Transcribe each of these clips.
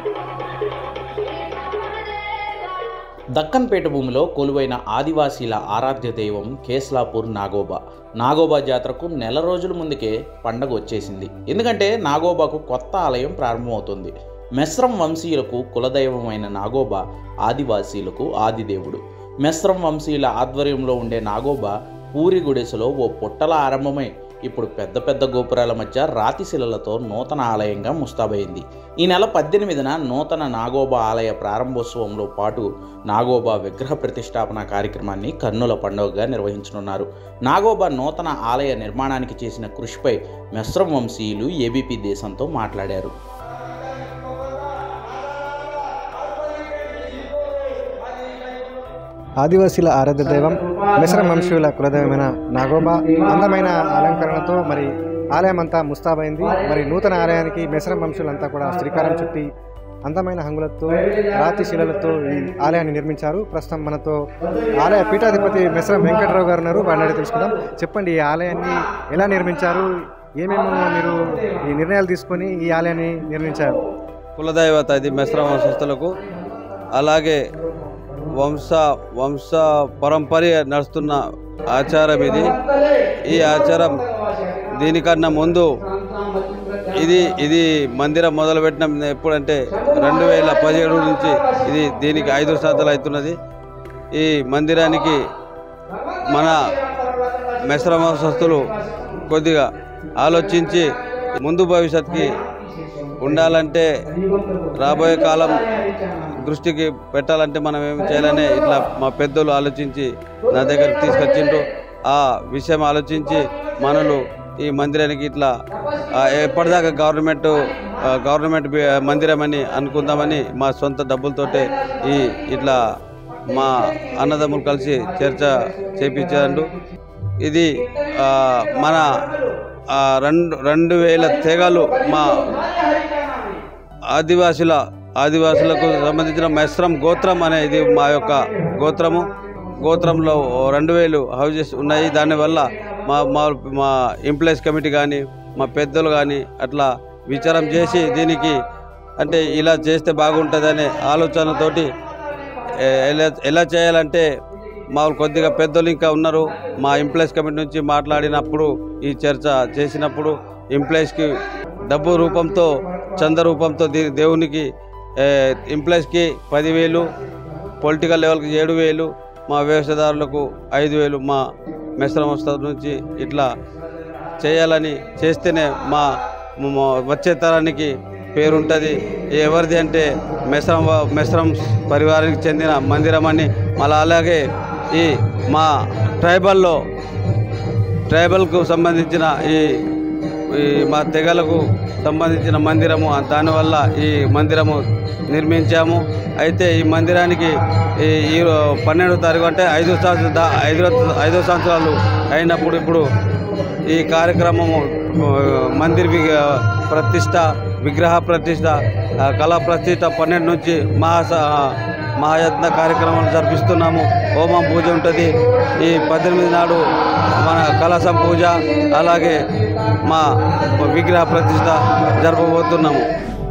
దక్కన్ పీఠభూమిలో కొలువైన ఆదివాసీల ఆరాధ్య దైవం కేస్లాపూర్ నాగోబా. నాగోబా జాతరకు నెల రోజుల ముందుకే పండగ వచ్చేసింది. ఎందుకంటే నాగోబాకు కొత్త ఆలయం ప్రారంభమవుతుంది. మెస్రం వంశీయులకు కులదైవమైన నాగోబా ఆదివాసీలకు ఆదిదేవుడు. మెస్రం వంశీయుల ఆధ్వర్యంలో ఉండే నాగోబా పూరి గుడిసెలో ఓ పుట్టల ఆరంభమై ఇప్పుడు పెద్ద పెద్ద గోపురాల మధ్య రాతి శిలలతో నూతన ఆలయంగా ముస్తాబైంది. ఈ నెల 18న నూతన నాగోబా ఆలయ ప్రారంభోత్సవంలో పాటు నాగోబా విగ్రహ ప్రతిష్టాపన కార్యక్రమాన్ని కన్నుల పండుగగా నిర్వహించనున్నారు. నాగోబా నూతన ఆలయ నిర్మాణానికి చేసిన కృషిపై మెస్రం వంశీయులు ఏబీపీ దేశంతో మాట్లాడారు. ఆదివాసీల ఆరాధ్య దైవం మెస్రం వంశీయుల కులదైవమైన నాగోబా అందమైన అలంకరణతో మరి ఆలయం అంతా ముస్తాబైంది. మరి నూతన ఆలయానికి మెస్రం వంశీయులంతా కూడా శ్రీకారం చుట్టి అందమైన హంగులతో రాతి శిలలతో ఈ ఆలయాన్ని నిర్మించారు. ప్రస్తుతం మనతో ఆలయ పీఠాధిపతి మెస్రం వెంకట్రావు గారు ఉన్నారు. వారిని తెలుసుకుందాం. చెప్పండి, ఈ ఆలయాన్ని ఎలా నిర్మించారు? ఏమేమో మీరు ఈ నిర్ణయాలు తీసుకొని ఈ ఆలయాన్ని నిర్మించారు? కులదైవత ఇది మెస్రం వంశస్థులకు, అలాగే వంశ పరంపర నడుస్తున్న ఆచారం ఇది. ఈ ఆచారం దీనికన్నా ముందు ఇది మందిరం మొదలుపెట్టిన ఎప్పుడంటే 2017 నుంచి దీనికి 5 సంవత్సరాలు అవుతున్నది. ఈ మందిరానికి మన మెస్రం వంశస్థులు కొద్దిగా ఆలోచించి ముందు భవిష్యత్తుకి ఉండాలంటే, రాబోయే కాలం దృష్టికి పెట్టాలంటే మనం ఏమి చేయాలని ఇట్లా మా పెద్దలు ఆలోచించి నా దగ్గరికి తీసుకొచ్చిండ్రు. ఆ విషయం ఆలోచించి మనలు ఈ మందిరానికి ఇట్లా ఎప్పటిదాకా గవర్నమెంట్ మందిరం అని అనుకుందామని మా సొంత డబ్బులతోటే ఇట్లా మా అన్నదమ్ములు కలిసి చర్చ చేయించారు. ఇది మన 2000 తెగలు మా ఆదివాసులకు సంబంధించిన మెస్రం గోత్రం అనేది మా యొక్క గోత్రంలో 2000 హౌజెస్ ఉన్నాయి. దానివల్ల మా ఎంప్లాయీస్ కమిటీ కానీ మా పెద్దలు కానీ అట్లా విచారం చేసి దీనికి అంటే ఇలా చేస్తే బాగుంటుందనే ఆలోచనతోటి ఎలా చేయాలంటే మా కొద్దిగా పెద్దలు ఇంకా ఉన్నారు. మా ఎంప్లాయీస్ కమిటీ నుంచి మాట్లాడినప్పుడు ఈ చర్చ చేసినప్పుడు ఎంప్లాయీస్కి డబ్బు రూపంతో చంద రూపంతో దేవునికి ఎంప్లాయీస్కి 10,000, పొలిటికల్ లెవెల్కి 7,000, మా వ్యవసాయదారులకు 5,000 మా మెస్రం సంస్థ నుంచి ఇట్లా చేయాలని చేస్తేనే మా వచ్చే తరానికి పేరుంటుంది. ఎవరిది అంటే మెస్రం పరివారానికి చెందిన మందిరం అని. మళ్ళీ అలాగే ఈ మా ట్రైబల్కు సంబంధించిన ఈ మా తెగలకు సంబంధించిన మందిరము, దానివల్ల ఈ మందిరము నిర్మించాము. అయితే ఈ మందిరానికి ఈ 12వ తారీఖు అంటే 5 సంవత్సరాలు అయినప్పుడు ఇప్పుడు ఈ కార్యక్రమము మందిర్ ప్రతిష్ట, విగ్రహ ప్రతిష్ట, కళా ప్రతిష్ట 12 నుంచి మహాయత్న కార్యక్రమాలు జరిపిస్తున్నాము. హోమం పూజ ఉంటుంది. ఈ 18 నాడు మన కలశం పూజ, అలాగే మా విగ్రహ ప్రతిష్ట జరపబోతున్నాము.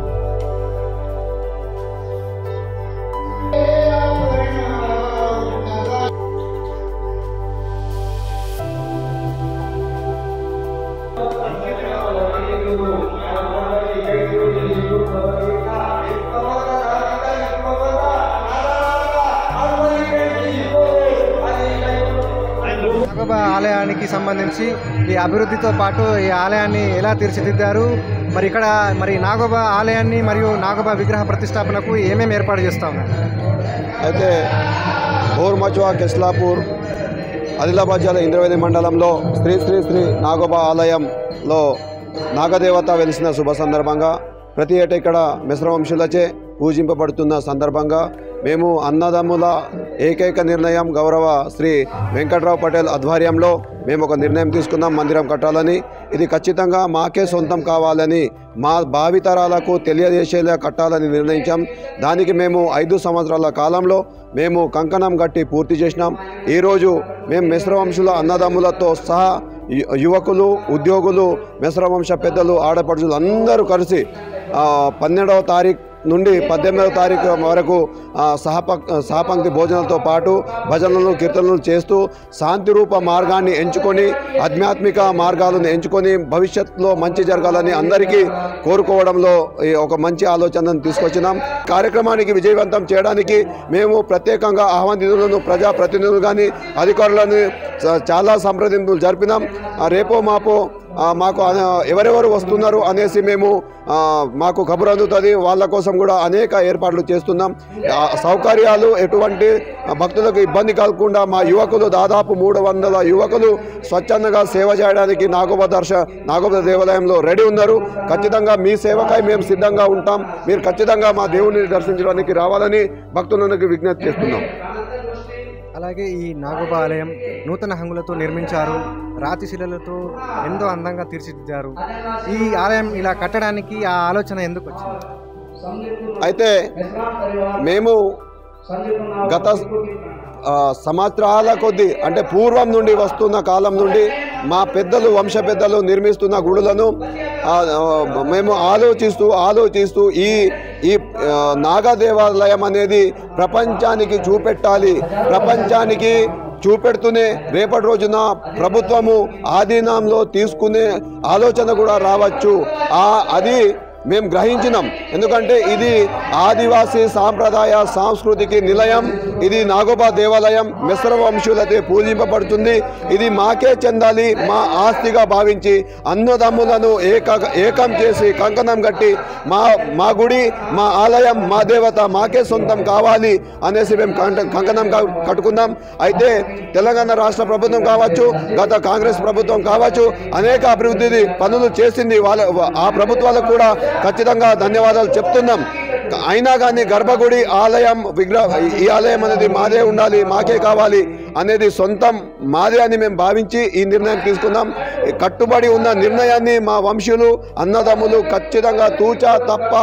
నాగోబా ఆలయానికి సంబంధించి ఈ అభివృద్ధితో పాటు ఈ ఆలయాన్ని ఎలా తీర్చిదిద్దారు? మరి నాగోబా ఆలయాన్ని మరియు నాగోబా విగ్రహ ప్రతిష్టాపనకు ఏమేమి ఏర్పాటు చేస్తా ఉన్నారు? అయితే బోర్మచ్వా కెస్లాపూర్ ఆదిలాబాద్ జిల్లా ఇంద్రవేది మండలంలో శ్రీ శ్రీ శ్రీ నాగోబా ఆలయంలో నాగదేవత వెలిసిన శుభ సందర్భంగా ప్రతి ఏటా ఇక్కడ మెస్రం వంశులచే పూజింపబడుతున్న సందర్భంగా మేము అన్నదమ్ముల ఏకైక నిర్ణయం గౌరవ శ్రీ వెంకట్రావు పటేల్ ఆధ్వర్యంలో మేము ఒక నిర్ణయం తీసుకున్నాం, మందిరం కట్టాలని. ఇది ఖచ్చితంగా మాకే సొంతం కావాలని, మా భావితరాలకు తెలియజేసేలా కట్టాలని నిర్ణయించాం. దానికి మేము 5 సంవత్సరాల కాలంలో మేము కంకణం కట్టి పూర్తి చేసినాం. ఈరోజు మేము మెస్రం వంశుల అన్నదమ్ములతో సహా యువకులు, ఉద్యోగులు, మెస్రం వంశ పెద్దలు, ఆడపడుచులు అందరూ కలిసి 12వ తారీఖు నుండి 18వ తారీఖు వరకు సహపంక్తి భోజనాలతో పాటు భజనలు కీర్తనలు చేస్తూ శాంతి రూప మార్గాన్ని ఎంచుకొని ఆధ్యాత్మిక మార్గాలను ఎంచుకొని భవిష్యత్తులో మంచి జరగాలని అందరికీ కోరుకోవడంలో ఒక మంచి ఆలోచనను తీసుకొచ్చినాం. కార్యక్రమానికి విజయవంతం చేయడానికి మేము ప్రత్యేకంగా ఆహ్వానితులను ప్రజాప్రతినిధులు కానీ అధికారులను చాలా సంప్రదింపులు జరిపినాం. రేపో మాపో మాకు ఎవరెవరు వస్తున్నారు అనేసి మేము మాకు కబురు అందుతుంది. వాళ్ళ కోసం కూడా అనేక ఏర్పాట్లు చేస్తున్నాం. సౌకర్యాలు ఎటువంటి భక్తులకు ఇబ్బంది కలగకుండా మా యువకులు దాదాపు 300 యువకులు స్వచ్ఛందంగా సేవ చేయడానికి నాగోబా దేవాలయంలో రెడీ ఉన్నారు. ఖచ్చితంగా మీ సేవకై మేము సిద్ధంగా ఉంటాం. మీరు ఖచ్చితంగా మా దేవుడిని దర్శించడానికి రావాలని భక్తులకు విజ్ఞప్తి చేస్తున్నాం. అలాగే ఈ నాగోబా ఆలయం నూతన హంగులతో నిర్మించారు, రాతి శిలలతో ఎంతో అందంగా తీర్చిదిద్దారు. ఈ ఆలయం ఇలా కట్టడానికి ఆ ఆలోచన ఎందుకు వచ్చింది? అయితే మేము గత సంవత్సరాల కొద్దీ అంటే పూర్వం నుండి వస్తున్న కాలం నుండి మా పెద్దలు వంశ పెద్దలు నిర్మిస్తున్న గుడులను మేము ఆలోచిస్తూ ఈ నాగదేవాలయం అనేది ప్రపంచానికి చూపెట్టాలి. ప్రపంచానికి చూపెడుతూనే రేపటి రోజున ప్రభుత్వము ఆధీనంలో తీసుకునే ఆలోచన కూడా రావచ్చు. అది మేము గ్రహించినాం. ఎందుకంటే ఇది ఆదివాసీ సాంప్రదాయ సాంస్కృతికి నిలయం. ఇది నాగోబా దేవాలయం మెస్రం వంశులతో పూజింపబడుతుంది. ఇది మాకే చెందాలి, మా ఆస్తిగా భావించి అన్నదమ్ములను ఏకం చేసి కంకణం కట్టి మా గుడి, మా ఆలయం, మా దేవత మాకే సొంతం కావాలి అనేసి మేము కంకణం కట్టుకున్నాం. అయితే తెలంగాణ రాష్ట్ర ప్రభుత్వం కావచ్చు, గత కాంగ్రెస్ ప్రభుత్వం కావచ్చు, అనేక అభివృద్ధి పనులు చేసింది. ఆ ప్రభుత్వాలకు కూడా ఖచ్చితంగా ధన్యవాదాలు చెప్తున్నాం. అయినా కానీ గర్భగుడి ఆలయం ఈ ఆలయం అనేది మాదే ఉండాలి, మాకే కావాలి అనేది సొంతం మాదే అని మేము భావించి ఈ నిర్ణయం తీసుకున్నాం. కట్టుబడి ఉన్న నిర్ణయాన్ని మా వంశీయులు అన్నదమ్ములు ఖచ్చితంగా తూచా తప్ప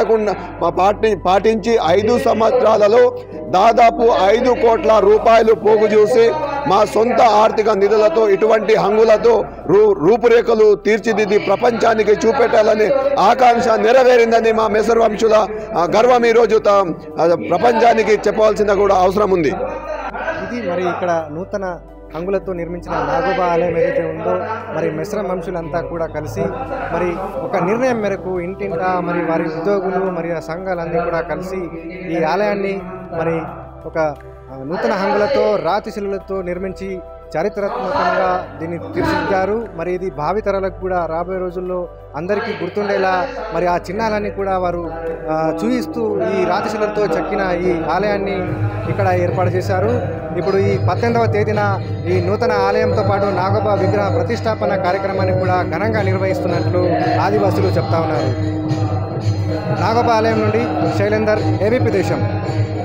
పాటించి 5 సంవత్సరాలలో దాదాపు 5 కోట్ల రూపాయలు పోగు చూసి మా సొంత ఆర్థిక నిధులతో ఇటువంటి హంగులతో రూపురేఖలు తీర్చిదిద్ది ప్రపంచానికి చూపెట్టాలని ఆకాంక్ష నెరవేరిందని మా మెసర్ వంశుల గర్వం ఈరోజు ప్రపంచానికి చెప్పవలసిన కూడా అవసరం ఉంది. ఇది మరి ఇక్కడ నూతన హంగులతో నిర్మించిన నాగోబా ఆలయం ఏదైతే ఉందో మరి మెస్రం వంశులంతా కూడా కలిసి మరి ఒక నిర్ణయం మేరకు ఇంటింటా మరి వారి ఉద్యోగులు మరియు ఆ సంఘాలన్నీ కూడా కలిసి ఈ ఆలయాన్ని మరి ఒక నూతన హంగులతో రాతి శిలలతో నిర్మించి చారిత్రాత్మకంగా దీన్ని తీర్చిదిద్దారు. మరి ఇది భావితరాలకు కూడా రాబోయే రోజుల్లో అందరికీ గుర్తుండేలా మరి ఆ చిహ్నాలన్నీ కూడా వారు చూపిస్తూ ఈ రాతిశిలలతో చెక్కిన ఈ ఆలయాన్ని ఇక్కడ ఏర్పాటు చేశారు. ఇప్పుడు ఈ 18వ తేదీన ఈ నూతన ఆలయంతో పాటు నాగోబా విగ్రహ ప్రతిష్టాపన కార్యక్రమాన్ని కూడా ఘనంగా నిర్వహిస్తున్నట్లు ఆదివాసులు చెప్తా ఉన్నారు. నాగోబా ఆలయం నుండి శైలేందర్, ఏబీపీ దేశం.